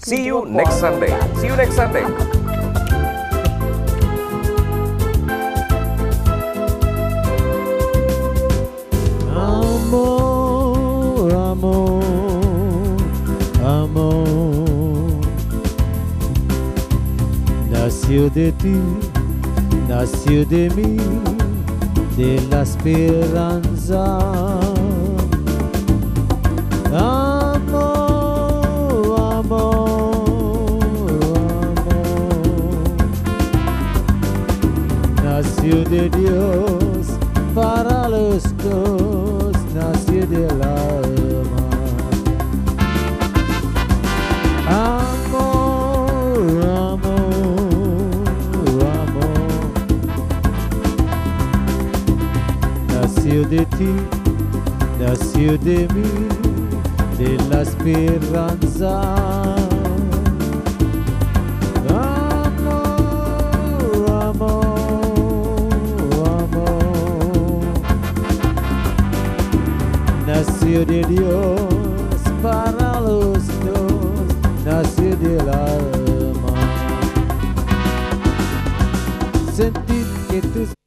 See you next Sunday. See you next Sunday. Amor, amor, amor. Nació de ti, nació de mí, de la esperanza. Amor, amor, amor. Nació de Dios para los dos, nació del alma. Amor, amor, amor. Nació de ti, nació de mí, de la esperanza. Amor, amor, amor. Nació de Dios para los dos, nació del alma. Sentir que tus